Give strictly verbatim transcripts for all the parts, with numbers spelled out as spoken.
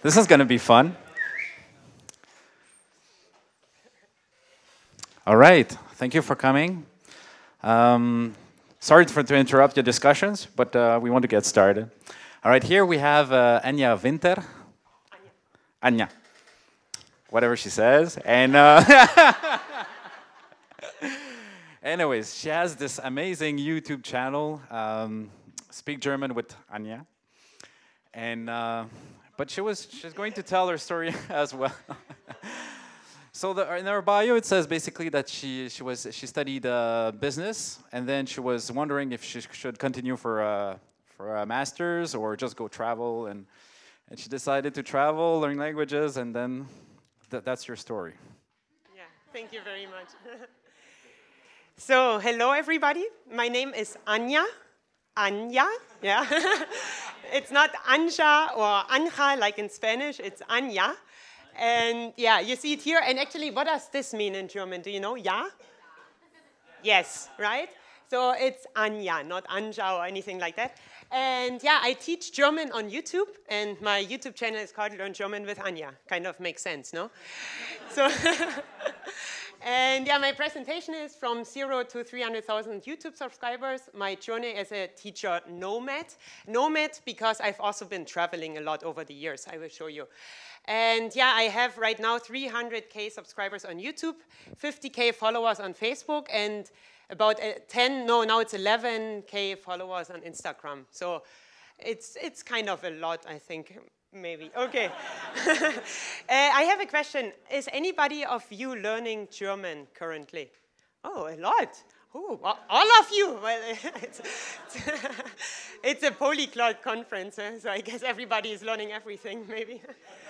This is going to be fun. All right, thank you for coming. Um, sorry for, to interrupt your discussions, but uh, we want to get started. All right, here we have uh, Anja Winter. Anja. Anja. Whatever she says. And uh, anyways, she has this amazing YouTube channel, um, Speak German with Anja. And uh, but she was she's going to tell her story as well. So the, in her bio, it says basically that she she was she studied uh, business, and then she was wondering if she should continue for a, for a master's or just go travel, and and she decided to travel, learn languages, and then th that's your story. Yeah, thank you very much. So hello everybody. My name is Anja. Anja, yeah. It's not Anja or Anja like in Spanish. It's Anja. And yeah, you see it here. And actually, what does this mean in German? Do you know? Ja? Yes, right? So it's Anja, not Anja or anything like that. And yeah, I teach German on YouTube. And my YouTube channel is called Learn German with Anja. Kind of makes sense, no? So, and yeah, my presentation is from zero to three hundred thousand YouTube subscribers. My journey as a teacher, Nomad. Nomad because I've also been traveling a lot over the years. I will show you. And yeah, I have right now three hundred K subscribers on YouTube, fifty K followers on Facebook, and about ten, no, now it's eleven K followers on Instagram. So it's, it's kind of a lot, I think, maybe. Okay. uh, I have a question. Is anybody of you learning German currently? Oh, a lot. Oh, all of you. Well, it's, it's a polyglot conference, eh? So I guess everybody is learning everything, maybe.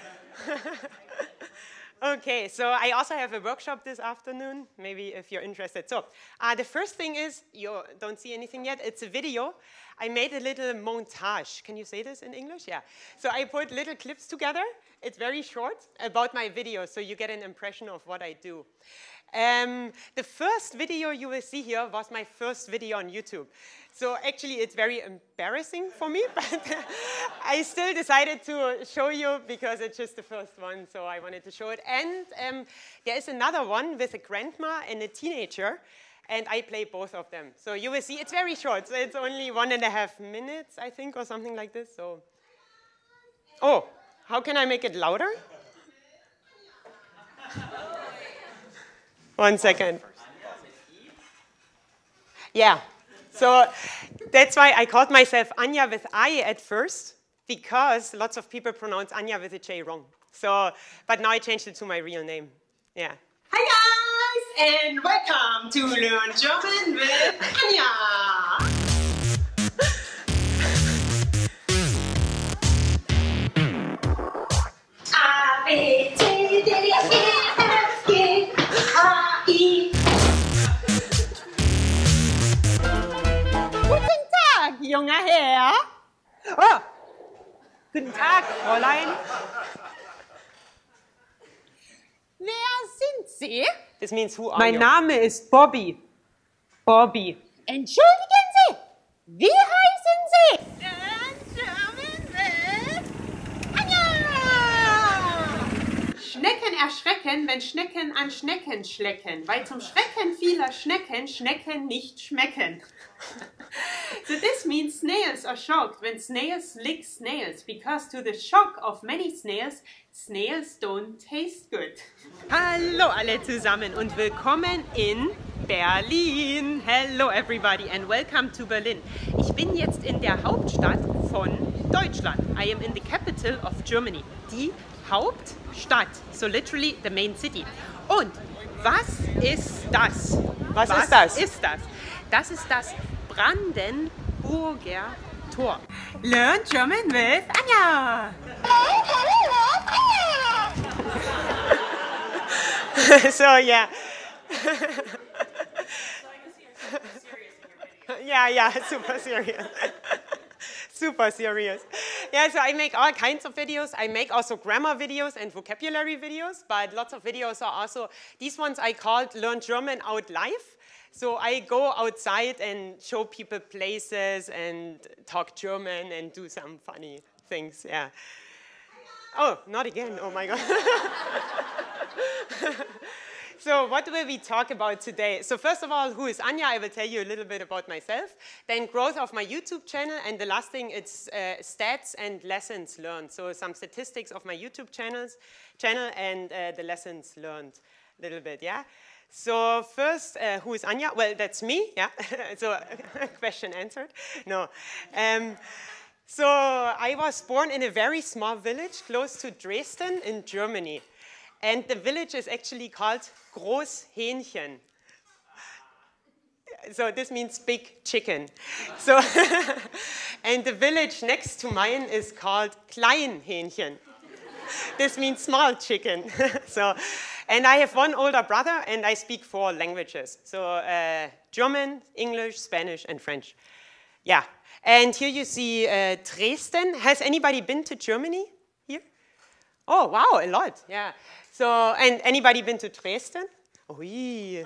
Okay, so I also have a workshop this afternoon, maybe if you're interested. So uh, the first thing is, you don't see anything yet, it's a video. I made a little montage. Can you say this in English? Yeah. So I put little clips together. It's very short about my video, so you get an impression of what I do. Um, the first video you will see here was my first video on YouTube. So actually, it's very embarrassing for me, but I still decided to show you because it's just the first one, so I wanted to show it. And um, there is another one with a grandma and a teenager, and I play both of them. So you will see it's very short. So it's only one and a half minutes, I think, or something like this. So, oh, how can I make it louder? One second. Yeah. So that's why I called myself Anja with I at first, because lots of people pronounce Anja with a J wrong. So, but now I changed it to my real name. Yeah. Hi guys, and welcome to Learn German with Anja. A, B, C, D, E, F, G, H, I. Guten Tag, junger Herr. Oh, guten Tag, Fräulein. Wer sind Sie? This means who are Mein you? Name ist Bobby. Bobby. Entschuldigen Sie, wie heißen Sie? German with Anja. Schnecken erschrecken, wenn Schnecken an Schnecken schlecken, weil zum Schrecken vieler Schnecken Schnecken nicht schmecken. So this means snails are shocked when snails lick snails, because to the shock of many snails, snails don't taste good. Hallo alle zusammen und willkommen in Berlin. Hello everybody and welcome to Berlin. Ich bin jetzt in der Hauptstadt von Deutschland. I am in the capital of Germany. Die Hauptstadt, so literally the main city. Und was ist das? Was, was ist das? ist das? Das ist das Brandenburger Tor. Learn German with Anja. So yeah. Yeah, yeah, super serious. Super serious. Yeah, so I make all kinds of videos. I make also grammar videos and vocabulary videos, but lots of videos are also, these ones I called Learn German Out Live. So I go outside and show people places and talk German and do some funny things, yeah. Oh, not again. Oh my God. So what will we talk about today? So first of all, who is Anja? I will tell you a little bit about myself. Then growth of my YouTube channel. And the last thing, it's uh, stats and lessons learned. So some statistics of my YouTube channels, channel and uh, the lessons learned a little bit, yeah? So first, uh, who is Anja? Well, that's me, yeah? So question answered. No. Um, so I was born in a very small village close to Dresden in Germany. And the village is actually called Großhähnchen. So this means big chicken. So and the village next to mine is called Kleinhähnchen. This means small chicken. So, and I have one older brother, and I speak four languages. So uh, German, English, Spanish, and French. Yeah. And here you see uh, Dresden. Has anybody been to Germany here? Oh, wow, a lot. Yeah. So, and anybody been to Dresden? Oui.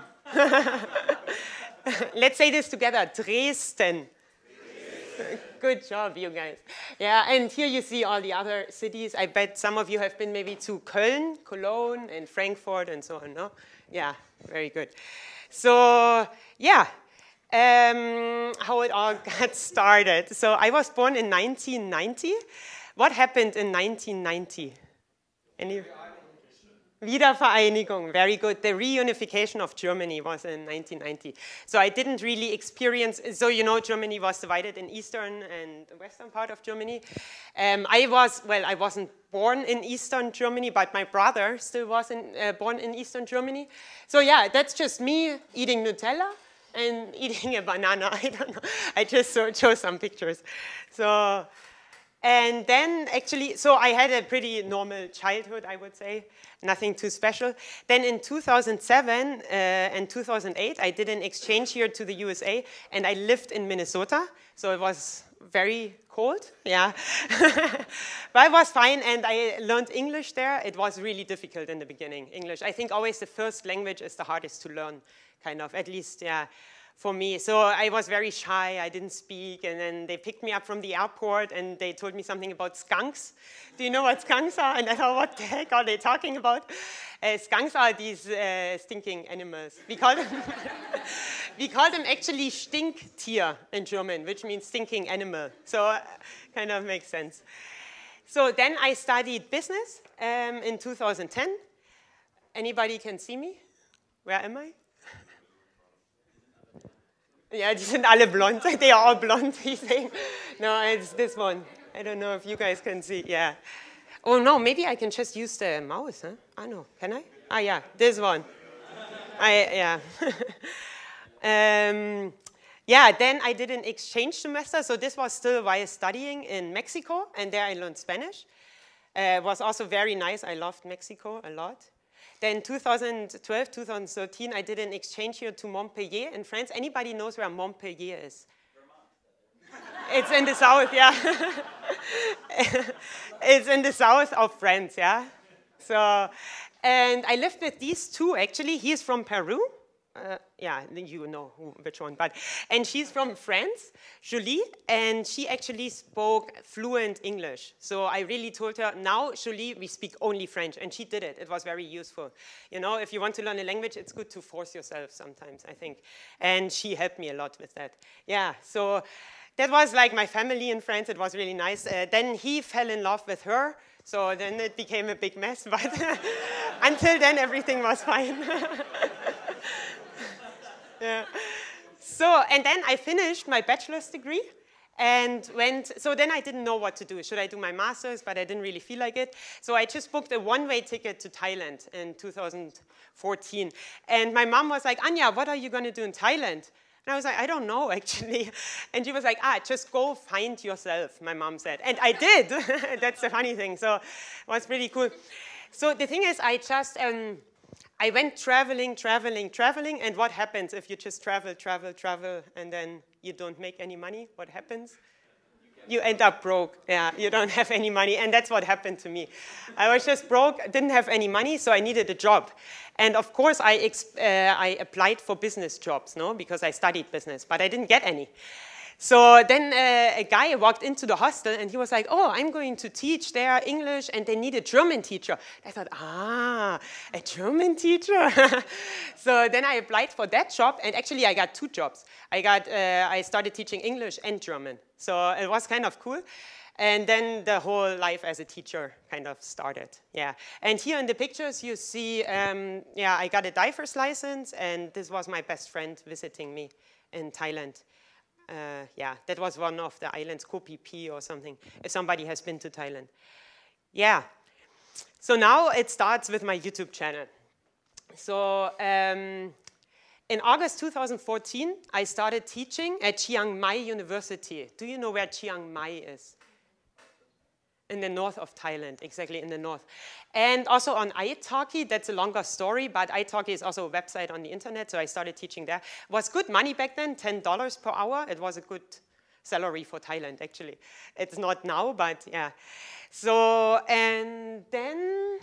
Let's say this together, Dresden. Good job, you guys. Yeah, and here you see all the other cities. I bet some of you have been maybe to Köln, Cologne, and Frankfurt, and so on, no? Yeah, very good. So, yeah, um, how it all got started. So I was born in nineteen ninety. What happened in nineteen ninety? Any? Wiedervereinigung, very good. The reunification of Germany was in nineteen ninety. So I didn't really experience, so you know Germany was divided in eastern and the western part of Germany. Um, I was, well, I wasn't born in eastern Germany, but my brother still was in, uh, born in eastern Germany. So yeah, that's just me eating Nutella and eating a banana. I don't know. I just so, chose some pictures. So, and then actually, so I had a pretty normal childhood, I would say. Nothing too special. Then in two thousand seven uh, and two thousand eight, I did an exchange here to the U S A, and I lived in Minnesota. So it was very cold, yeah. But it was fine, and I learned English there. It was really difficult in the beginning, English. I think always the first language is the hardest to learn, kind of, at least, yeah. For me. So I was very shy, I didn't speak, and then they picked me up from the airport and they told me something about skunks. Do you know what skunks are? And I thought, what the heck are they talking about? Uh, skunks are these uh, stinking animals. We call them, we call them actually Stinktier in German, which means stinking animal. So uh, kind of makes sense. So then I studied business um, in two thousand ten. Anybody can see me? Where am I? Yeah, die sind alle blond. They are all blond, he's saying. No, it's this one. I don't know if you guys can see. Yeah. Oh, no, maybe I can just use the mouse, huh? I know. Can I? Ah, yeah, this one. I, yeah. um, yeah, then I did an exchange semester. So this was still while studying in Mexico, and there I learned Spanish. Uh, it was also very nice. I loved Mexico a lot. Then two thousand twelve, two thousand thirteen, I did an exchange here to Montpellier in France. Anybody knows where Montpellier is? It's in the south, yeah. It's in the south of France, yeah. So, and I lived with these two, actually. He's from Peru. Uh, yeah, you know who, which one, but, and she's from France, Julie, and she actually spoke fluent English. So I really told her, now, Julie, we speak only French, and she did it. It was very useful. You know, if you want to learn a language, it's good to force yourself sometimes, I think. And she helped me a lot with that. Yeah, so that was like my family in France. It was really nice. Uh, then he fell in love with her, so then it became a big mess, but until then, everything was fine. Yeah. So, and then I finished my bachelor's degree and went, so then I didn't know what to do. Should I do my master's? But I didn't really feel like it. So I just booked a one-way ticket to Thailand in two thousand fourteen. And my mom was like, Anja, what are you going to do in Thailand? And I was like, I don't know, actually. And she was like, ah, just go find yourself, my mom said. And I did. That's the funny thing. So it was pretty cool. So the thing is, I just... Um, I went traveling, traveling, traveling, and what happens if you just travel, travel, travel, and then you don't make any money? What happens? You end up broke. Yeah, you don't have any money, and that's what happened to me. I was just broke, didn't have any money, so I needed a job. And of course, I, uh, I applied for business jobs, no, because I studied business, but I didn't get any. So then uh, a guy walked into the hostel and he was like, oh, I'm going to teach there English and they need a German teacher. I thought, ah, a German teacher? So then I applied for that job and actually I got two jobs. I, got, uh, I started teaching English and German. So it was kind of cool. And then the whole life as a teacher kind of started, yeah. And here in the pictures you see, um, yeah, I got a diver's license and this was my best friend visiting me in Thailand. Uh, yeah, that was one of the islands, Koh Phi Phi or something, if somebody has been to Thailand. Yeah, so now it starts with my YouTube channel. So um, in August two thousand fourteen, I started teaching at Chiang Mai University. Do you know where Chiang Mai is? In the north of Thailand, exactly in the north. And also on italki, that's a longer story, but italki is also a website on the internet, so I started teaching there. It was good money back then, ten dollars per hour. It was a good salary for Thailand, actually. It's not now, but yeah. So, and then,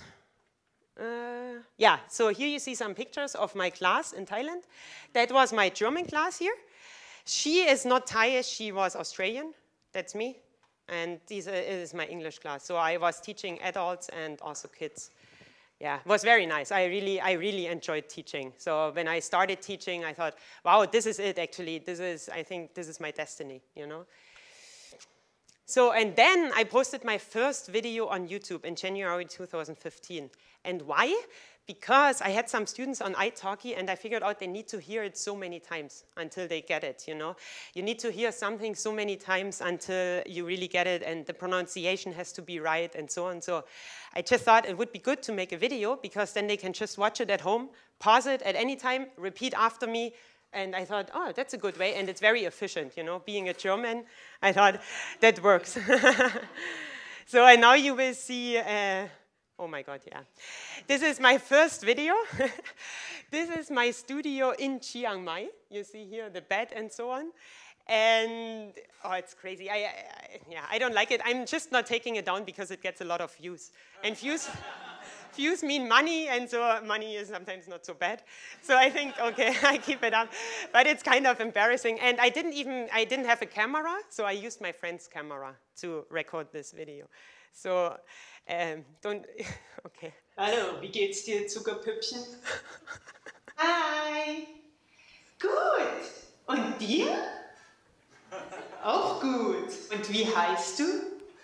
uh, yeah, so here you see some pictures of my class in Thailand. That was my German class here. She is not Thai, she was Australian. That's me. And this is my English class. So I was teaching adults and also kids. Yeah, it was very nice. I really, I really enjoyed teaching. So when I started teaching, I thought, wow, this is it actually. This is, I think this is my destiny, you know. So, and then I posted my first video on YouTube in January two thousand fifteen. And why? Because I had some students on italki and I figured out they need to hear it so many times until they get it, you know. You need to hear something so many times until you really get it and the pronunciation has to be right and so on. So I just thought it would be good to make a video because then they can just watch it at home, pause it at any time, repeat after me. And I thought, oh, that's a good way. And it's very efficient, you know. Being a German, I thought that works. So and now you will see... Uh, Oh my God, yeah. This is my first video. This is my studio in Chiang Mai. You see here the bed and so on. And, oh, it's crazy. I, I, yeah, I don't like it. I'm just not taking it down because it gets a lot of views. And views, views mean money, and so money is sometimes not so bad. So I think, okay, I keep it up. But it's kind of embarrassing. And I didn't even, I didn't have a camera, so I used my friend's camera to record this video. So, ähm, don't, okay. Hallo, wie geht's dir, Zuckerpüppchen? Hi. Gut. Und dir? Auch gut. Und wie heißt du?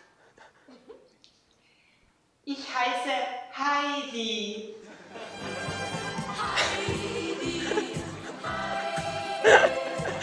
Ich heiße Heidi. Heidi, Heidi.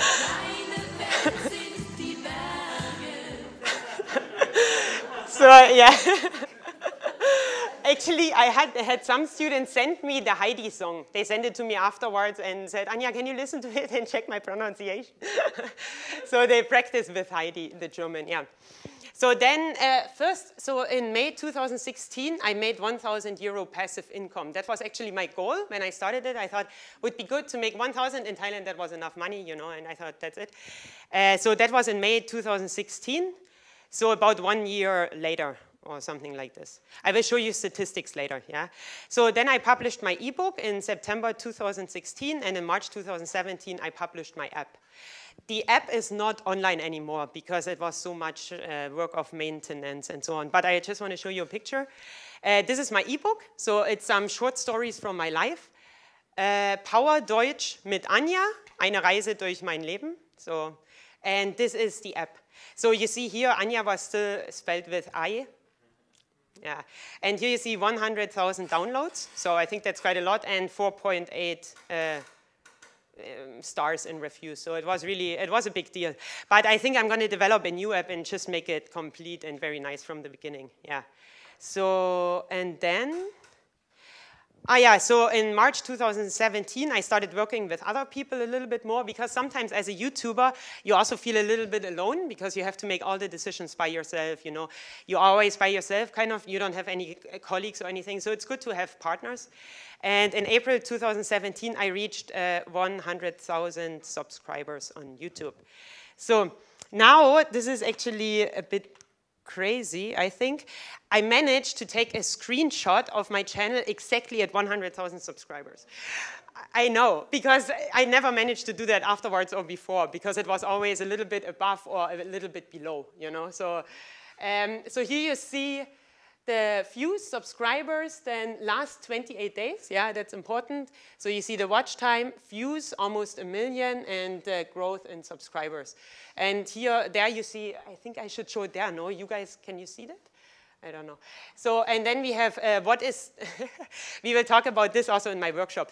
So, yeah. Actually, I had, had some students send me the Heidi song. They sent it to me afterwards and said, Anja, can you listen to it and check my pronunciation? So they practiced with Heidi, the German, yeah. So then, uh, first, so in May two thousand sixteen, I made one thousand euro passive income. That was actually my goal when I started it. I thought it would be good to make one thousand. In Thailand, that was enough money, you know, and I thought that's it. Uh, so that was in May two thousand sixteen. So about one year later, or something like this. I will show you statistics later, yeah? So then I published my ebook in September two thousand sixteen, and in March two thousand seventeen, I published my app. The app is not online anymore because it was so much uh, work of maintenance and so on, but I just want to show you a picture. Uh, this is my ebook, so it's some short stories from my life. Uh, Power Deutsch mit Anja, eine Reise durch mein Leben. So, and this is the app. So you see here, Anja was still spelled with I. Yeah, and here you see one hundred thousand downloads, so I think that's quite a lot, and four point eight uh, um, stars in reviews. So it was really, it was a big deal. But I think I'm going to develop a new app and just make it complete and very nice from the beginning. Yeah. So, and then, ah yeah, so in March two thousand seventeen, I started working with other people a little bit more because sometimes as a YouTuber, you also feel a little bit alone because you have to make all the decisions by yourself, you know. You're always by yourself, kind of, you don't have any colleagues or anything, so it's good to have partners. And in April two thousand seventeen, I reached uh, one hundred thousand subscribers on YouTube. So now, this is actually a bit crazy, I think. I managed to take a screenshot of my channel exactly at one hundred thousand subscribers. I know, because I never managed to do that afterwards or before, because it was always a little bit above or a little bit below, you know. So, um, so here you see the views, subscribers, then last twenty-eight days. Yeah, that's important. So you see the watch time, views, almost a million, and uh, growth in subscribers. And here, there you see, I think I should show it there. No, you guys, can you see that? I don't know. So, and then we have, uh, what is, we will talk about this also in my workshop.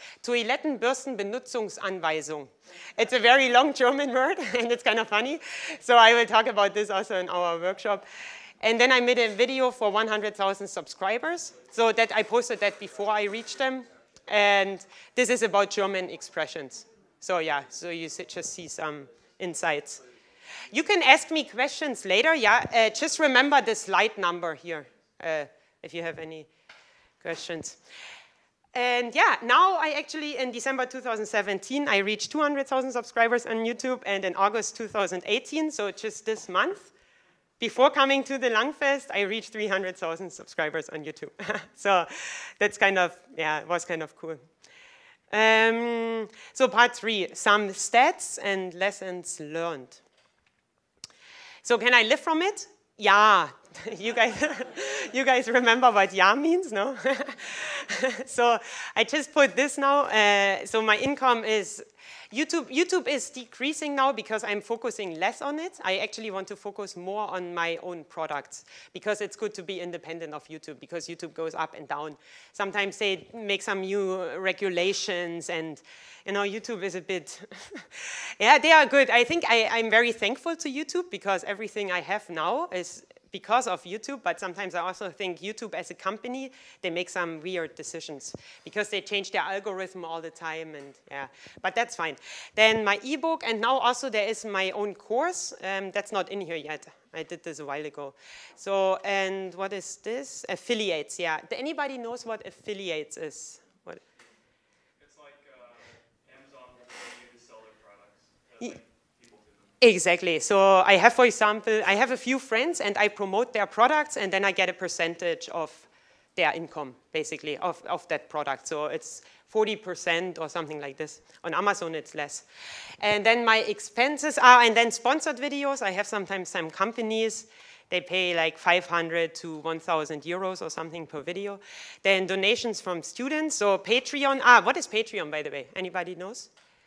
Toilettenbürstenbenutzungsanweisung. It's a very long German word, and it's kind of funny. So I will talk about this also in our workshop. And then I made a video for one hundred thousand subscribers. So that I posted that before I reached them. And this is about German expressions. So yeah, so you just see some insights. You can ask me questions later, yeah. Uh, just remember the slide number here, uh, if you have any questions. And yeah, now I actually, in December two thousand seventeen, I reached two hundred thousand subscribers on YouTube, and in August two thousand eighteen, so just this month, before coming to the Langfest, I reached three hundred thousand subscribers on YouTube. So that's kind of, yeah, it was kind of cool. Um, so part three, some stats and lessons learned. So can I live from it? Yeah. You guys, you guys remember what yeah means, no? So I just put this now. Uh, so my income is, YouTube, YouTube is decreasing now because I'm focusing less on it. I actually want to focus more on my own products because it's good to be independent of YouTube because YouTube goes up and down. Sometimes they make some new regulations and, you know, YouTube is a bit, yeah, they are good. I think I, I'm very thankful to YouTube because everything I have now is because of YouTube, but sometimes I also think YouTube as a company, they make some weird decisions because they change their algorithm all the time, and yeah, but that's fine. Then my ebook, and now also there is my own course. Um, that's not in here yet. I did this a while ago. So, and what is this? Affiliates, yeah. Anybody knows what affiliates is? What? It's like uh, Amazon will pay you to sell their products. That's like Exactly. So I have, for example, I have a few friends and I promote their products and then I get a percentage of their income, basically, of, of that product. So it's forty percent or something like this. On Amazon, it's less. And then my expenses are, and then sponsored videos. I have sometimes some companies, they pay like five hundred to one thousand euros or something per video. Then donations from students. So Patreon, ah, what is Patreon, by the way? Anybody knows?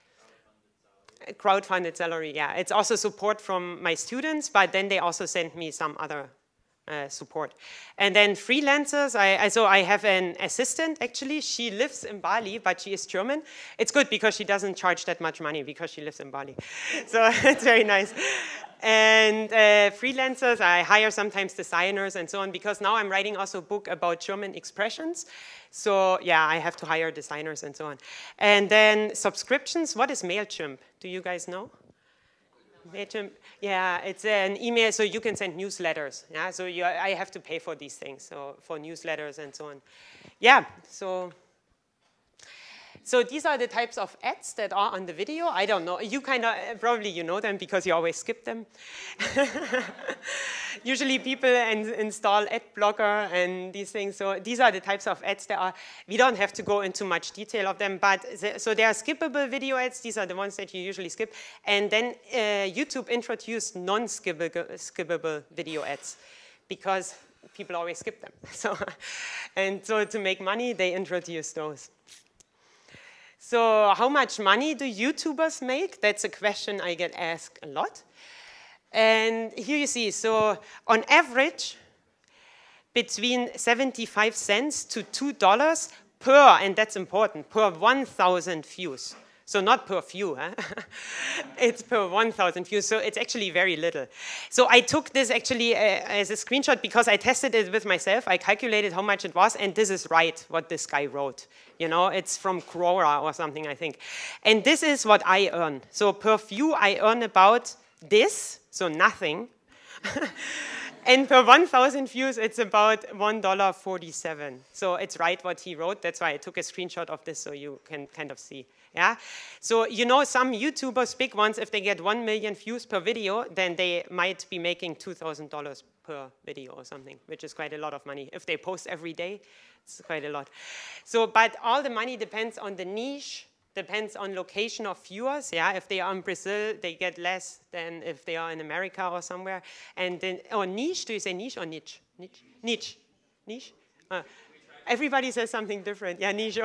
Crowdfunded salary, yeah. It's also support from my students, but then they also send me some other uh, support. And then freelancers, I, I, so I have an assistant, actually. She lives in Bali, but she is German. It's good because she doesn't charge that much money because she lives in Bali. So it's very nice. And uh, freelancers, I hire sometimes designers and so on, because now I'm writing also a book about German expressions. So yeah, I have to hire designers and so on. And then subscriptions, what is MailChimp? Do you guys know? MailChimp, yeah, it's an email, so you can send newsletters. Yeah, so you, I have to pay for these things, so for newsletters and so on. Yeah, so... So these are the types of ads that are on the video. I don't know. You kind of, probably you know them because you always skip them. Usually people in, install ad blocker and these things. So these are the types of ads that are, we don't have to go into much detail of them, but the, so there are skippable video ads. These are the ones that you usually skip. And then uh, YouTube introduced non-skippable skippable video ads because people always skip them. So, and so to make money, they introduced those. So how much money do YouTubers make? That's a question I get asked a lot. And here you see, so on average, between seventy-five cents to two dollars per, and that's important, per one thousand views. So not per view, huh? It's per one thousand views, so it's actually very little. So I took this actually uh, as a screenshot because I tested it with myself. I calculated how much it was, and this is right, what this guy wrote. You know, it's from Quora or something, I think. And this is what I earn. So per view, I earn about this, so nothing. And per one thousand views, it's about one dollar forty-seven. So it's right what he wrote. That's why I took a screenshot of this so you can kind of see. Yeah. So you know some YouTubers, big ones, if they get one million views per video, then they might be making two thousand dollars per video or something, which is quite a lot of money. If they post every day, it's quite a lot. So, but all the money depends on the niche depends on location of viewers. Yeah, if they are in Brazil, they get less than if they are in America or somewhere. And then, oh, niche, do you say niche or niche? Niche? Niche? Niche? Uh, everybody says something different. Yeah, niche.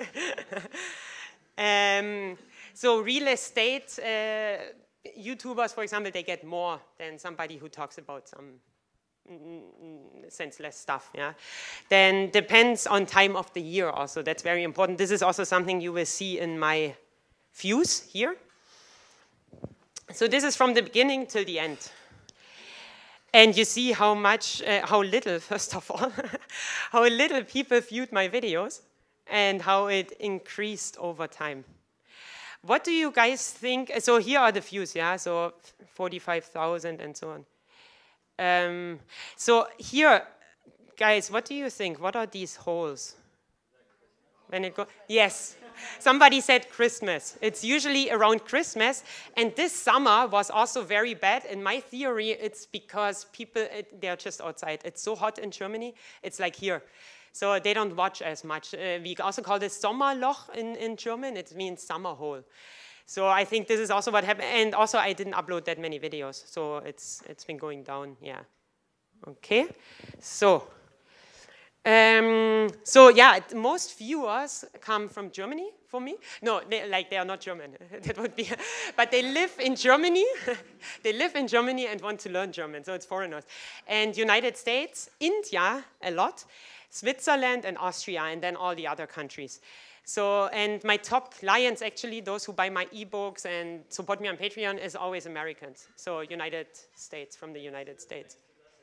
um, so real estate uh, YouTubers, for example, they get more than somebody who talks about some senseless stuff, yeah. Then depends on time of the year also. That's very important. This is also something you will see in my views here. So this is from the beginning till the end. And you see how much, uh, how little, first of all, how little people viewed my videos and how it increased over time. What do you guys think? So here are the views, yeah, so forty-five thousand and so on. Um, so here, guys, what do you think? What are these holes? When it go yes, somebody said Christmas. It's usually around Christmas, and this summer was also very bad. In my theory, it's because people, it, they're just outside. It's so hot in Germany, it's like here. So they don't watch as much. Uh, we also call this Sommerloch in, in German. It means summer hole. So I think this is also what happened. And also I didn't upload that many videos. So it's, it's been going down, yeah. Okay, so. Um, so yeah, most viewers come from Germany for me. No, they, like they are not German. That would be, but they live in Germany. They live in Germany and want to learn German. So it's foreigners. And United States, India a lot, Switzerland and Austria, and then all the other countries. So, and my top clients, actually, those who buy my ebooks and support me on Patreon, is always Americans. So United States, from the United States.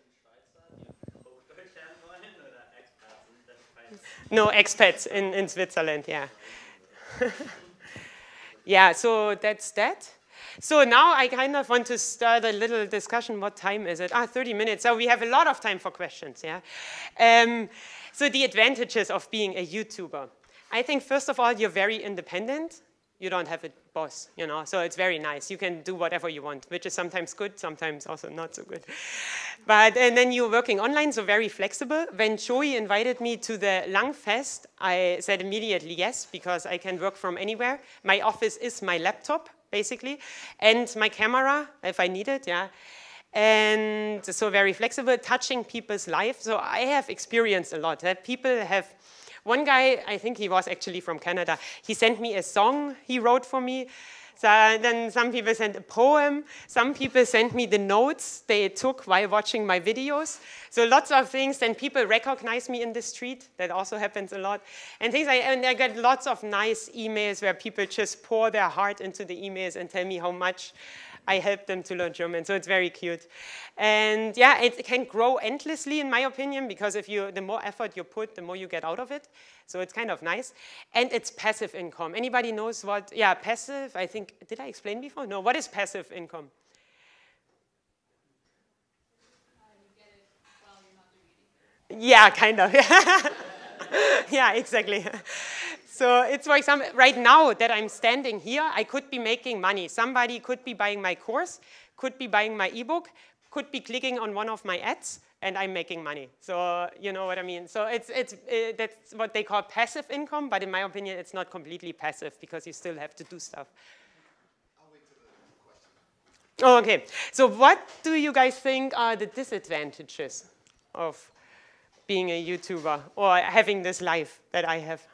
No, expats in, in Switzerland, yeah. Yeah, so that's that. So now I kind of want to start a little discussion. What time is it? Ah, thirty minutes. So we have a lot of time for questions, yeah. Um, so the advantages of being a YouTuber. I think, first of all, you're very independent. You don't have a boss, you know, so it's very nice. You can do whatever you want, which is sometimes good, sometimes also not so good. But, and then you're working online, so very flexible. When Joey invited me to the Langfest, I said immediately yes, because I can work from anywhere. My office is my laptop, basically, and my camera, if I need it, yeah. And so very flexible, touching people's life. So I have experienced a lot. That people have. One guy, I think he was actually from Canada, he sent me a song he wrote for me. So then some people sent a poem. Some people sent me the notes they took while watching my videos. So lots of things. Then people recognize me in the street. That also happens a lot. And things like, and I get lots of nice emails where people just pour their heart into the emails and tell me how much I helped them to learn German, so it's very cute. And yeah, it can grow endlessly, in my opinion, because if you, the more effort you put, the more you get out of it. So it's kind of nice. And it's passive income. Anybody knows what, yeah, passive, I think, did I explain before? No, what is passive income? Yeah, kind of. Yeah, exactly. So it's, for example, right now that I'm standing here, I could be making money. Somebody could be buying my course, could be buying my ebook, could be clicking on one of my ads, and I'm making money. So you know what I mean. So it's, it's, it, that's what they call passive income, but in my opinion, it's not completely passive because you still have to do stuff. I'll wait till the question. Oh, okay. So what do you guys think are the disadvantages of being a YouTuber or having this life that I have?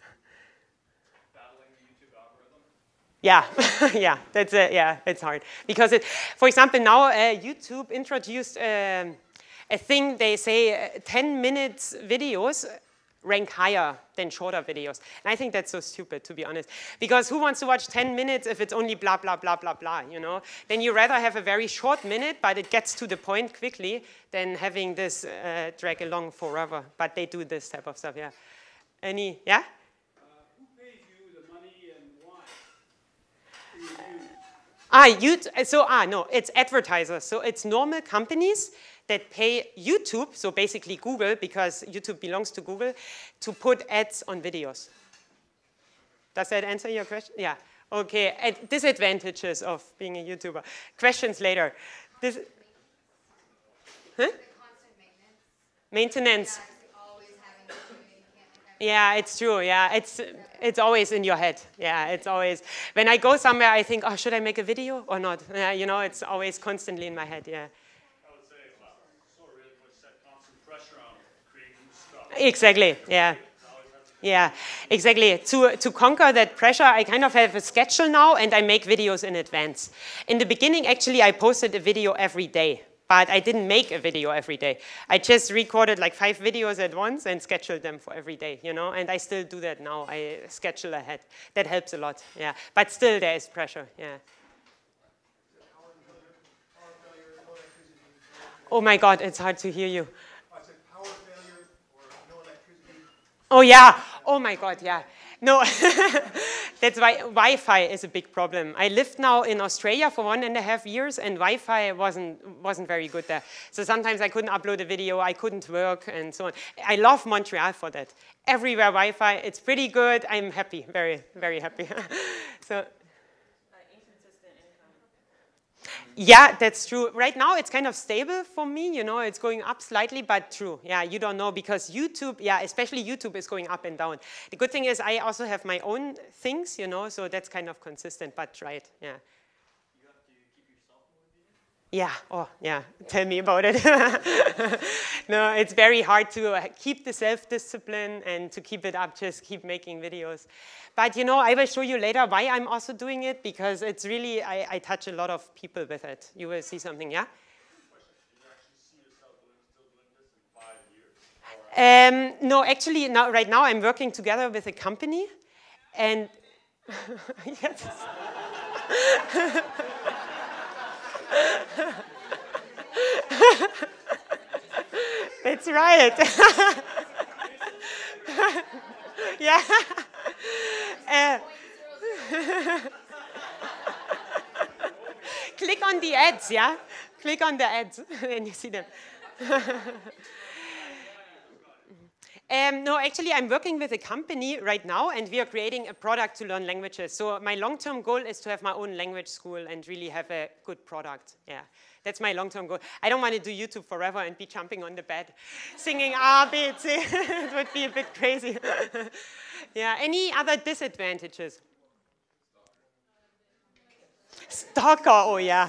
Yeah, yeah, that's a, yeah, it's hard because it. For example, now uh, YouTube introduced um, a thing. They say uh, ten minutes videos rank higher than shorter videos, and I think that's so stupid, to be honest. Because who wants to watch ten minutes if it's only blah blah blah blah blah? You know, then you rather have a very short minute, but it gets to the point quickly, than having this uh, drag along forever. But they do this type of stuff. Yeah. Any? Yeah. Ah, you, so, ah, no, it's advertisers. So it's normal companies that pay YouTube, so basically Google, because YouTube belongs to Google, to put ads on videos. Does that answer your question? Yeah. Okay. And disadvantages of being a YouTuber. Questions later. This, huh? Maintenance. Yeah, it's true. Yeah, it's it's always in your head. Yeah, it's always when I go somewhere, I think, oh, should I make a video or not? Yeah, you know, it's always constantly in my head. Yeah. I would say uh, so really puts that constant pressure on creating new stuff. Exactly. Yeah. Yeah, exactly. To, to conquer that pressure, I kind of have a schedule now, and I make videos in advance. In the beginning, actually, I posted a video every day, but I didn't make a video every day. I just recorded like five videos at once and scheduled them for every day, you know, and I still do that now. I schedule ahead. That helps a lot, yeah. But still, there is pressure, yeah. Oh my God, it's hard to hear you. Oh yeah, oh my God, yeah. No, that's why Wi-Fi is a big problem. I lived now in Australia for one and a half years, and Wi-Fi wasn't, wasn't very good there. So sometimes I couldn't upload a video, I couldn't work, and so on. I love Montreal for that. Everywhere Wi-Fi, it's pretty good. I'm happy, very, very happy. So. Yeah, that's true. Right now, it's kind of stable for me. You know, it's going up slightly, but true. Yeah, you don't know because YouTube, yeah, especially YouTube is going up and down. The good thing is I also have my own things, you know, so that's kind of consistent, but right, yeah. You have to keep yourself motivated? Yeah, oh, yeah, tell me about it. No, it's very hard to keep the self-discipline and to keep it up, just keep making videos. But, you know, I will show you later why I'm also doing it, because it's really, I, I touch a lot of people with it. You will see something, yeah? Do you actually see yourself doing, still doing this in five years? Um, no, actually, now, right now I'm working together with a company, and yes. That's right. Yeah. Uh, click on the ads, yeah? Click on the ads, and you see them. Um, no, actually, I'm working with a company right now, and we are creating a product to learn languages. So my long-term goal is to have my own language school and really have a good product. Yeah, that's my long-term goal. I don't want to do YouTube forever and be jumping on the bed, singing A, B, C. It would be a bit crazy. Yeah, any other disadvantages? Stalker, oh yeah.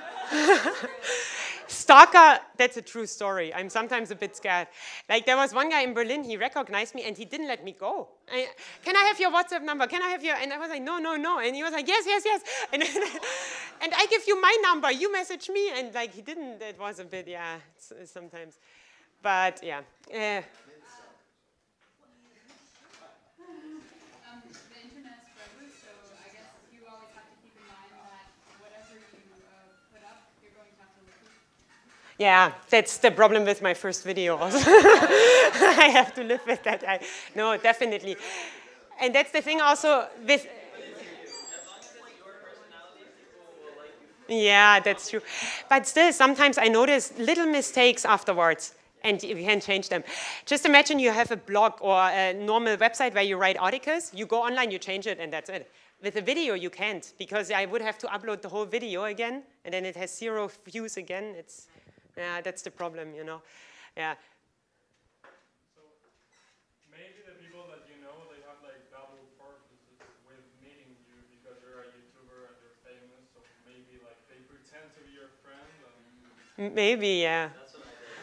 Stalker, that's a true story. I'm sometimes a bit scared. Like, there was one guy in Berlin, he recognized me, and he didn't let me go. I, Can I have your WhatsApp number? Can I have your... And I was like, no, no, no. And he was like, yes, yes, yes. And, and I give you my number. You message me. And, like, he didn't. It was a bit, yeah, sometimes. But, yeah. Uh, Yeah, that's the problem with my first video also. I have to live with that. I, no, definitely. And that's the thing also with... Yeah, that's true. But still, sometimes I notice little mistakes afterwards, and you can change them. Just imagine you have a blog or a normal website where you write articles. You go online, you change it, and that's it. With a video, you can't, because I would have to upload the whole video again, and then it has zero views again. It's... Yeah, that's the problem, you know. Yeah. So maybe the people that you know, they have like double purposes with meeting you because you're a YouTuber and you're famous. So maybe like they pretend to be your friend. And maybe, yeah. That's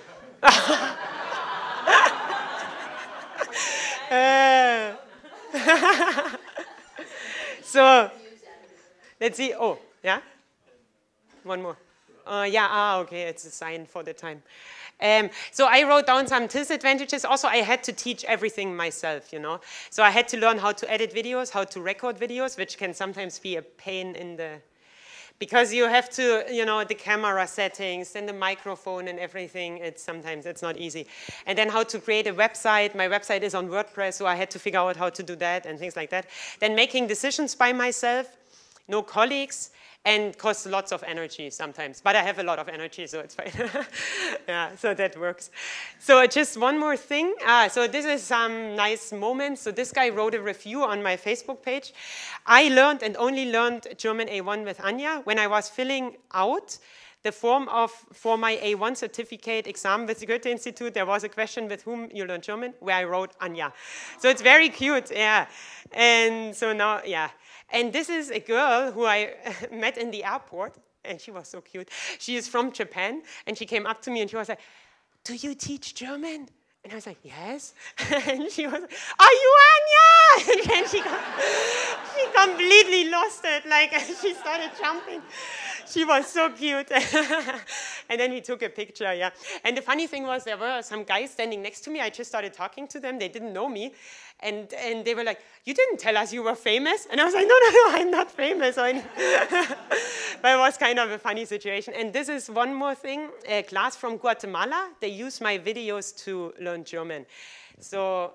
what I did. uh. So, let's see. Oh, yeah? One more. Uh, yeah, ah, okay, it's a sign for the time. Um, so I wrote down some disadvantages. Also, I had to teach everything myself, you know. So I had to learn how to edit videos, how to record videos, which can sometimes be a pain in the... Because you have to, you know, the camera settings and the microphone and everything, it's sometimes it's not easy. And then how to create a website. My website is on WordPress, so I had to figure out how to do that and things like that. Then making decisions by myself, no colleagues, and costs lots of energy sometimes. But I have a lot of energy, so it's fine. Yeah, so that works. So just one more thing. Ah, so this is some nice moments. So this guy wrote a review on my Facebook page. I learned and only learned German A one with Anja when I was filling out the the form of, for my A one certificate exam with the Goethe Institute, there was a question with whom you learn German, where I wrote Anja. So it's very cute, yeah. And so now, yeah. And this is a girl who I met in the airport, and she was so cute. She is from Japan, and she came up to me and she was like, do you teach German? And I was like, yes. And she was like, are you Anja? And she, she completely lost it. Like, she started jumping. She was so cute. And then we took a picture, yeah. And the funny thing was, there were some guys standing next to me. I just started talking to them. They didn't know me. And, and they were like, you didn't tell us you were famous? And I was like, no, no, no, I'm not famous. But it was kind of a funny situation. And this is one more thing. A class from Guatemala, they use my videos to learn German. So,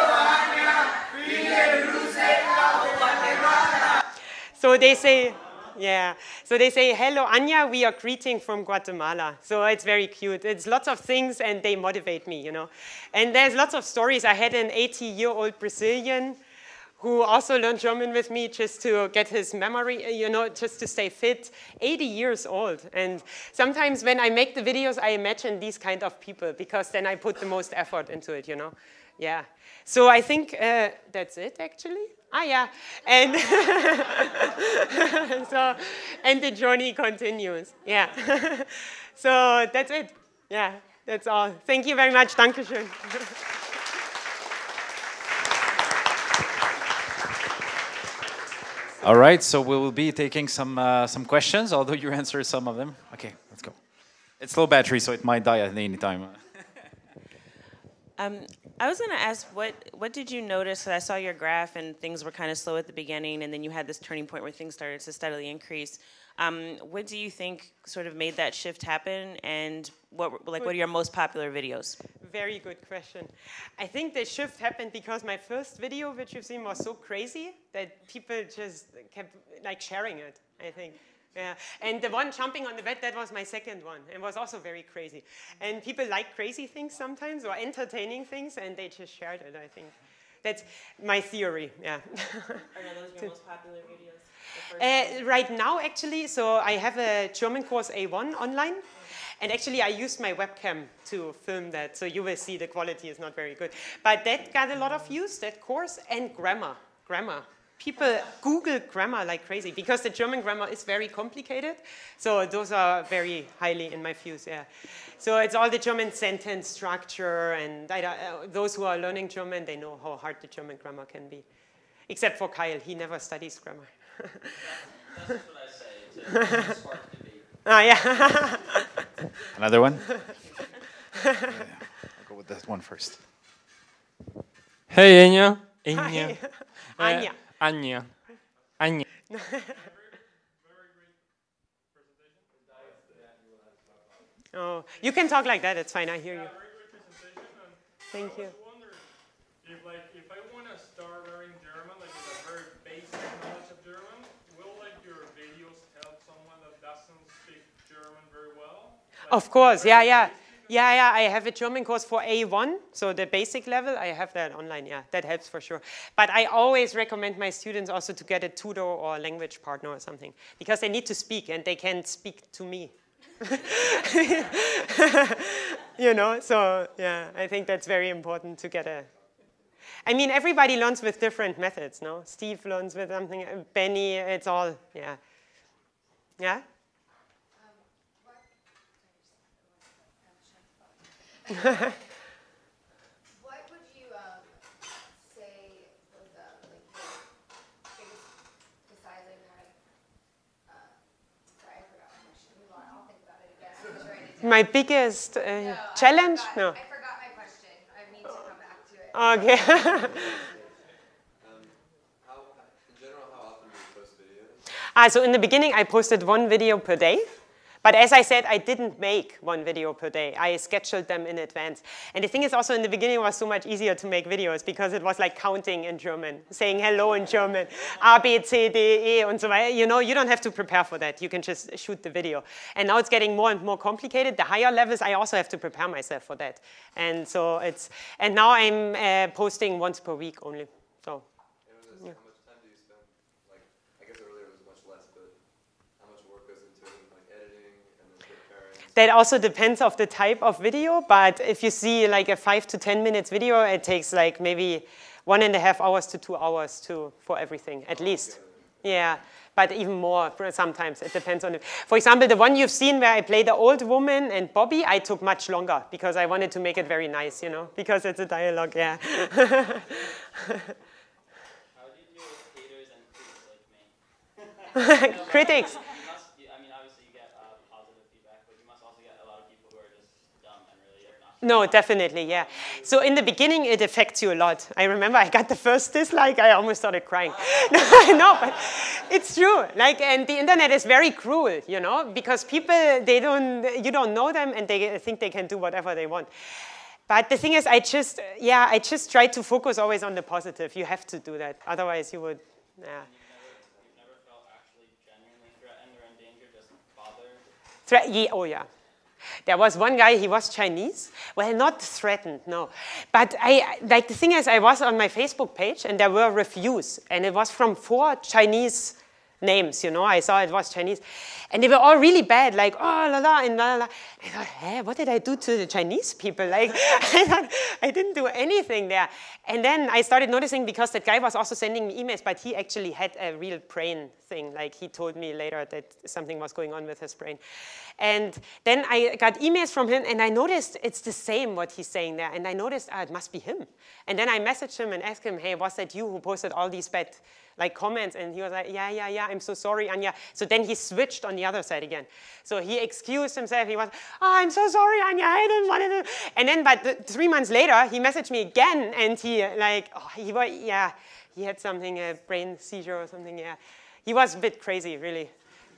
so they say, yeah. So they say, hello, Anja, we are greeting from Guatemala. So it's very cute. It's lots of things, and they motivate me, you know. And there's lots of stories. I had an eighty-year-old Brazilian who also learned German with me just to get his memory, you know, just to stay fit, eighty years old. And sometimes when I make the videos, I imagine these kind of people, because then I put the most effort into it, you know. Yeah. So I think uh, that's it, actually. Ah, yeah. And so, and the journey continues. Yeah. So that's it. Yeah, that's all. Thank you very much. Dankeschön. All right, so we will be taking some uh, some questions, although you answered some of them. Okay, let's go. It's low battery, so it might die at any time. Um, I was going to ask, what what did you notice? 'Cause I saw your graph, and things were kind of slow at the beginning, and then you had this turning point where things started to steadily increase. Um, what do you think sort of made that shift happen, and what like what are your most popular videos? Very good question. I think the shift happened because my first video, which you've seen, was so crazy that people just kept like sharing it, I think. Yeah. And the one jumping on the bed, that was my second one. It was also very crazy. And people like crazy things sometimes, or entertaining things, and they just shared it, I think. That's my theory, yeah. Are those your most popular videos? Uh, right now, actually, so I have a German course A one online. And actually, I used my webcam to film that, so you will see the quality is not very good. But that got a lot of views, that course, and grammar. Grammar. People Google grammar like crazy, because the German grammar is very complicated. So those are very highly in my views, yeah. So it's all the German sentence structure, and I, uh, those who are learning German, they know how hard the German grammar can be. Except for Kyle, he never studies grammar. That's, that's what I say, to spark debate. Ah, yeah. Another one? Yeah, I'll go with that one first. Hey, Anja. Anja. Hi. Uh, Anja. Anja. Anja. Oh, you can talk like that. It's fine. I hear you. Thank you. I was wondering if, like, if I want to start learning German, like with a very basic knowledge of German, will like your videos help someone that doesn't speak German very well? Like, Of course. Yeah, yeah. Yeah, yeah, I have a German course for A one, so the basic level, I have that online, yeah, that helps for sure. But I always recommend my students also to get a tutor or a language partner or something, because they need to speak, and they can't speak to me. You know, so yeah, I think that's very important to get a... I mean, everybody learns with different methods, no? Steve learns with something, Benny, it's all, yeah. Yeah? What would you um, say was uh, like your biggest decisive kind of, uh, sorry, I forgot my question. Move on, I'll think about it again. I'm sure I did. My biggest uh, No, challenge? I forgot, No. I forgot my question. I need to come back to it. Okay. Um, how, in general, how often do you post videos? Ah, so in the beginning, I posted one video per day. But as I said, I didn't make one video per day. I scheduled them in advance. And the thing is also, in the beginning, it was so much easier to make videos because it was like counting in German, saying hello in German, A, B, C, D, E, and so on. You know, you don't have to prepare for that. You can just shoot the video. And now it's getting more and more complicated. The higher levels, I also have to prepare myself for that. And so it's, and now I'm uh, posting once per week only. So. And how much time do you spend? Like, I guess earlier it was much less, but how much work goes into it, like editing and then that also depends of the type of video, but if you see like a five to ten minutes video, it takes like maybe one and a half hours to two hours to, for everything, at least. Yeah, but even more sometimes, it depends on it. For example, the one you've seen where I play the old woman and Bobby, I took much longer because I wanted to make it very nice, you know, because it's a dialogue, yeah. How do you deal with haters and critics like me? Critics. You must, you- I mean, obviously you get uh, positive feedback, but you must also get a lot of people who are just dumb and really are not. No, definitely, yeah. So in the beginning, it affects you a lot. I remember I got the first dislike, I almost started crying. No, but it's true. Like, and the internet is very cruel, you know, because people, they don't, you don't know them, and they think they can do whatever they want. But the thing is, I just, yeah, I just try to focus always on the positive. You have to do that, otherwise you would, yeah. You've never felt actually genuinely threatened or in danger, just bothered? Thre yeah, oh yeah. There was one guy, he was Chinese. Well, not threatened, no. But I, like the thing is, I was on my Facebook page and there were reviews. And it was from four Chinese names, you know. I saw it was Chinese. And they were all really bad, like, oh, la la, and la la. I thought, hey, what did I do to the Chinese people? Like, I thought, I didn't do anything there. And then I started noticing, because that guy was also sending me emails, but he actually had a real brain thing. Like, he told me later that something was going on with his brain. And then I got emails from him, and I noticed it's the same what he's saying there. And I noticed, ah, it must be him. And then I messaged him and asked him, hey, was that you who posted all these bad like comments? And he was like, yeah, yeah, yeah, I'm so sorry, Anja. So then he switched on the other side again. So he excused himself. He was, oh, I'm so sorry, Anja, I didn't want to. And then, but the, three months later, he messaged me again, and he like, oh, he was, yeah, he had something, a brain seizure or something, yeah. He was a bit crazy, really.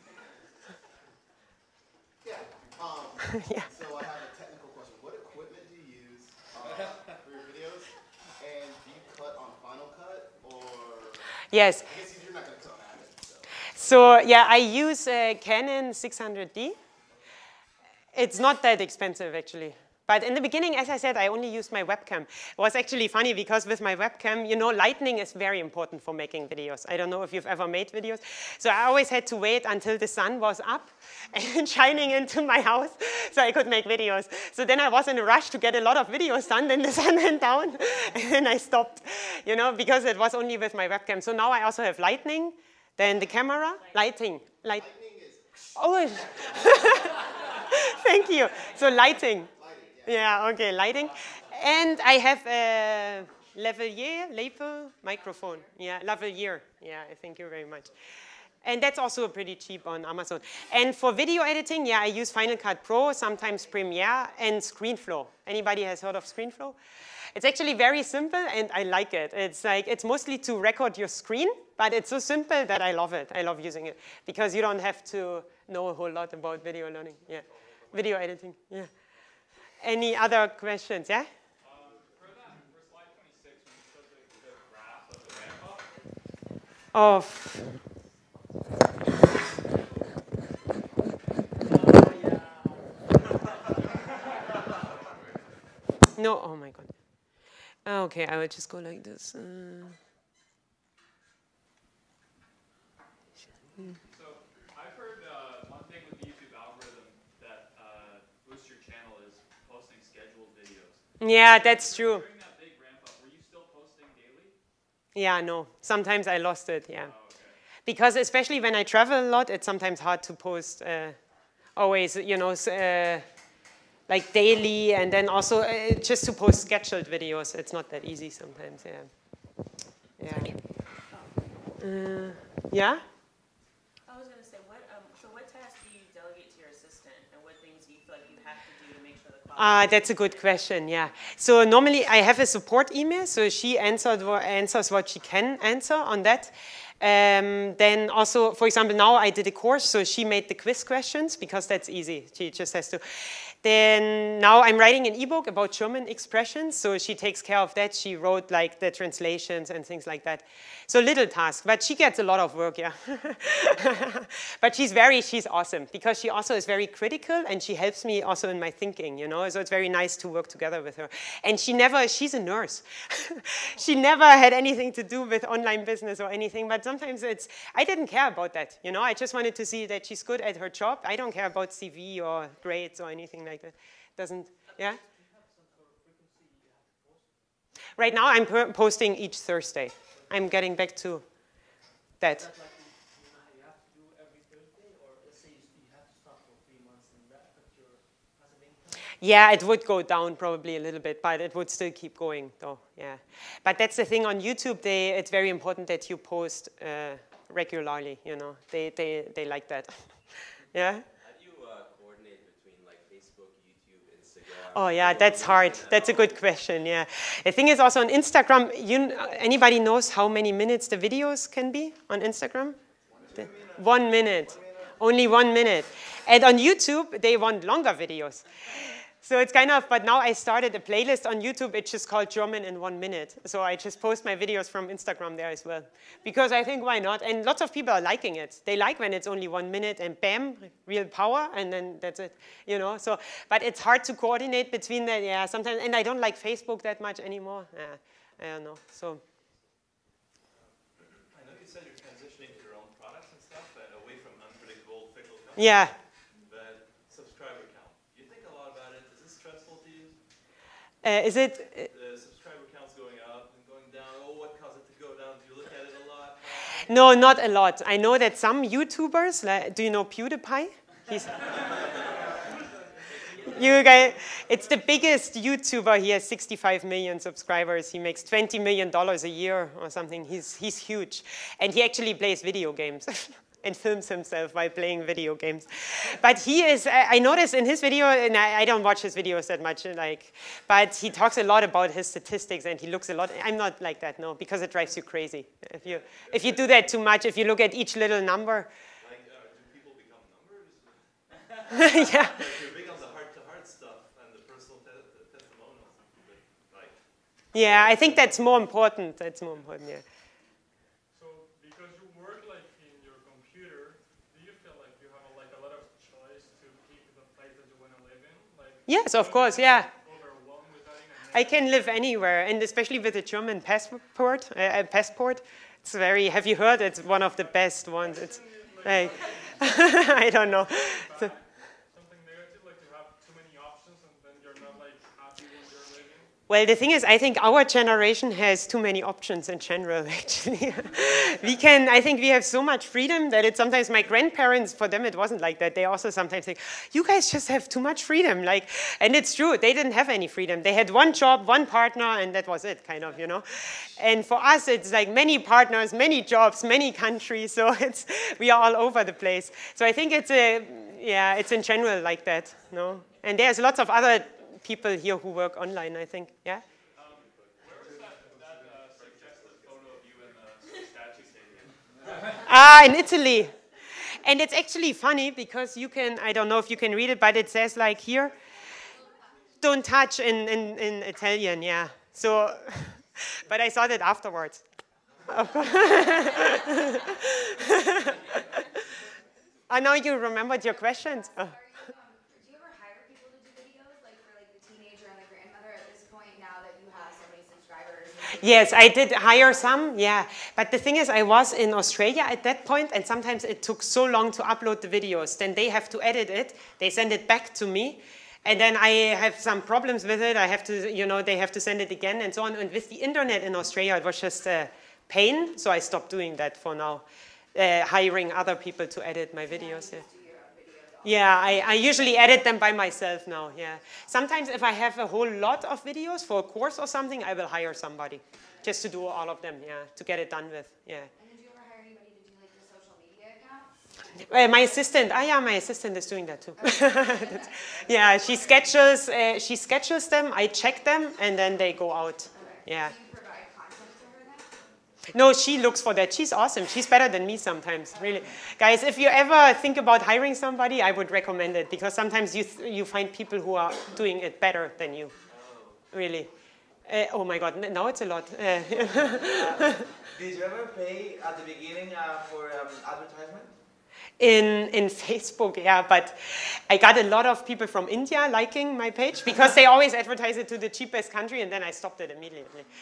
Yeah. Um, Yeah. So I have a technical question. What equipment do you use uh, for your videos? And do you cut on Final Cut or? Yes. I guess you're not going to cut on Avid. So. So yeah, I use a Canon six hundred D. It's not that expensive, actually. But in the beginning, as I said, I only used my webcam. It was actually funny because with my webcam, you know, lighting is very important for making videos. I don't know if you've ever made videos. So I always had to wait until the sun was up and shining into my house so I could make videos. So then I was in a rush to get a lot of videos done, then the sun went down, and then I stopped, you know, because it was only with my webcam. So now I also have lighting, then the camera, lighting. Light. Lightning is. Oh, thank you. So lighting. Yeah, okay, lighting. And I have a lavalier, lapel microphone. Yeah, lavalier. Yeah, thank you very much. And that's also pretty cheap on Amazon. And for video editing, yeah, I use Final Cut Pro, sometimes Premiere, and ScreenFlow. Anybody has heard of ScreenFlow? It's actually very simple, and I like it. It's like, it's mostly to record your screen, but it's so simple that I love it. I love using it, because you don't have to know a whole lot about video learning. Yeah, video editing, yeah. Any other questions, yeah? Um, for that, for slide twenty-six, when you showed the, the graph of the ramp up. Oh. No, oh my God. Okay, I will just go like this. Uh, So I've heard uh, one thing with the YouTube algorithm that uh, boosts your channel is posting scheduled videos. yeah, that's true. During that big ramp up, were you still posting daily? Yeah, no. Sometimes I lost it, yeah. Oh, okay. Because especially when I travel a lot, it's sometimes hard to post uh, always, you know, uh, like daily, and then also uh, just to post scheduled videos. It's not that easy sometimes, yeah. Yeah. Uh, yeah? I was going to say, what, um, so what tasks do you delegate to your assistant, and what things do you feel like you have to do to make sure the quality? Ah, that's a good question, yeah. So normally I have a support email, so she answered, answers what she can answer on that. Um, then also, for example, now I did a course, so she made the quiz questions, because that's easy. She just has to. Then now I'm writing an ebook about German expressions, so she takes care of that. She wrote like the translations and things like that. So little task, but she gets a lot of work, yeah. But she's very, she's awesome, because she also is very critical, and she helps me also in my thinking, you know, so it's very nice to work together with her. And she never, she's a nurse. She never had anything to do with online business or anything, but sometimes it's, I didn't care about that, you know. I just wanted to see that she's good at her job. I don't care about C V or grades or anything like that. Doesn't, yeah? Right now I'm per posting each Thursday. I'm getting back to that. Yeah, it would go down probably a little bit, but it would still keep going, though. Yeah, but that's the thing on YouTube. They, it's very important that you post uh, regularly. You know, they they they like that. Yeah. How do you uh, coordinate between like Facebook, YouTube, Instagram? Oh yeah, that's hard. That's a good question. Yeah, the thing is also on Instagram. You anybody knows how many minutes the videos can be on Instagram? The, one minute. Only one minute. And on YouTube, they want longer videos. So it's kind of, but now I started a playlist on YouTube. It's just called German in one minute. So I just post my videos from Instagram there as well. Because I think, why not? And lots of people are liking it. They like when it's only one minute and bam, real power, and then that's it, you know? So, but it's hard to coordinate between that, yeah, sometimes. And I don't like Facebook that much anymore. Yeah, I don't know, so. I know you said you're transitioning to your own products and stuff, but away from unpredictable, fickle companies. Yeah. Uh, is it? Uh, the subscriber count's going up and going down. Oh, what caused it to go down? Do you look at it a lot? No, not a lot. I know that some YouTubers, like, do you know PewDiePie? He's you guys, it's the biggest YouTuber. He has sixty-five million subscribers. He makes twenty million dollars a year or something. He's, he's huge. And he actually plays video games. And films himself while playing video games. But he is, I noticed in his video, and I, I don't watch his videos that much, like, but he talks a lot about his statistics and he looks a lot, I'm not like that, no, because it drives you crazy. If you, if you do that too much, if you look at each little number. Like, uh, do people become numbers? Yeah. Like, you're big on the heart-to-heart stuff and the personal te the testimonials. Like. Yeah, I think that's more important. That's more important, yeah. Yes, of course, yeah. I can live anywhere, and especially with a German passport. Uh, passport, it's very. Have you heard? It's one of the best ones. It's like I don't know. So, well, the thing is, I think our generation has too many options in general, actually. We can, I think we have so much freedom that it's sometimes my grandparents, for them it wasn't like that. They also sometimes think, you guys just have too much freedom. Like, and it's true, they didn't have any freedom. They had one job, one partner, and that was it, kind of, you know. And for us, it's like many partners, many jobs, many countries, so it's, we are all over the place. So I think it's a, yeah, it's in general like that, no? And there's lots of other people here who work online, I think, yeah? Um, where was that, that uh, suggested photo of you in the statue stadium? Ah, in Italy. And it's actually funny because you can, I don't know if you can read it, but it says like here, don't touch in, in, in Italian, yeah. So, but I saw that afterwards. I know you remembered your questions. Oh. Yes, I did hire some, yeah. But the thing is, I was in Australia at that point, and sometimes it took so long to upload the videos. Then they have to edit it. They send it back to me. And then I have some problems with it. I have to, you know, they have to send it again and so on. And with the internet in Australia, it was just a pain. So I stopped doing that for now, uh, hiring other people to edit my videos. Yeah. Yeah, I, I usually edit them by myself now, yeah. Sometimes if I have a whole lot of videos for a course or something, I will hire somebody just to do all of them, yeah, to get it done with, yeah. And did you ever hire anybody to do like the social media account? Uh, my assistant, ah yeah, my assistant is doing that too. Yeah, she schedules, uh, she schedules them, I check them, and then they go out, okay. yeah. Do you provide content to her then? No, she looks for that. She's awesome. She's better than me sometimes, really. Guys, if you ever think about hiring somebody, I would recommend it because sometimes you, th you find people who are doing it better than you, really. Uh, oh my God, now it's a lot. Uh, uh, did you ever pay at the beginning uh, for um, advertisement? In, in Facebook, yeah, but I got a lot of people from India liking my page because they always advertise it to the cheapest country, and then I stopped it immediately.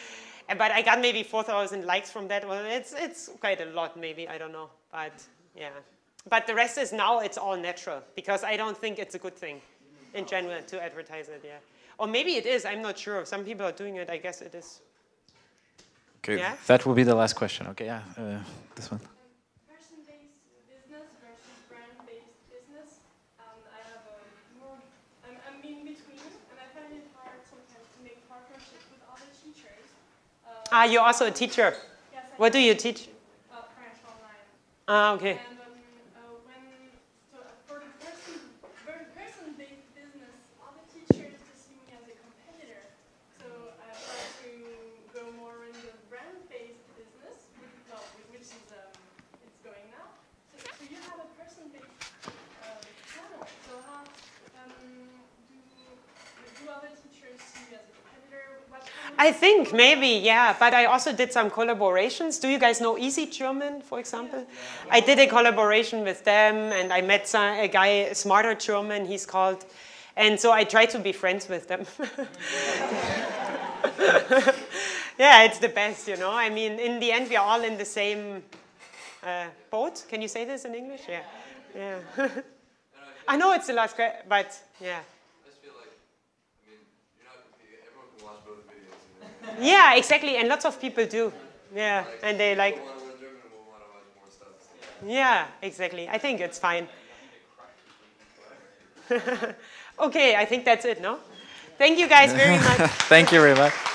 but I got maybe four thousand likes from that. Well, it's, it's quite a lot, maybe, I don't know. But yeah. But the rest is now it's all natural because I don't think it's a good thing in general to advertise it, yeah. Or maybe it is, I'm not sure. Some people are doing it, I guess it is. Okay, Yeah? that will be the last question. Okay, yeah, uh, this one. Person-based business versus brand-based business. Um, I have a more, I'm, I'm in between, and I find it hard sometimes to make partnerships with other teachers. Uh, Ah, you're also a teacher. Yes, I What do you teach? Uh, French online. Ah, okay. And um, uh, when, so for the person, very person-based business, other teachers just see me as a competitor. So I try to go more in the brand-based business, which, well, which is um, it's going now. So, so you have a person-based uh, channel. So how um, do do other teachers see you as a competitor? What kind of I think maybe, yeah, but I also did some collaborations. Do you guys know Easy German, for example? I did a collaboration with them, and I met some, a guy, Smarter German, he's called, and so I try to be friends with them. Yeah, it's the best, you know. I mean, in the end, we are all in the same uh, boat. Can you say this in English? Yeah. Yeah. I know it's the last question, but yeah. I just feel like, I mean, you're not competing. Everyone can watch both videos. Yeah, exactly, and lots of people do. Yeah, and they like. We'll want to learn German and we'll want to watch more stuff. Yeah, exactly. I think it's fine. Okay, I think that's it, no? Thank you guys very much. Thank you very much.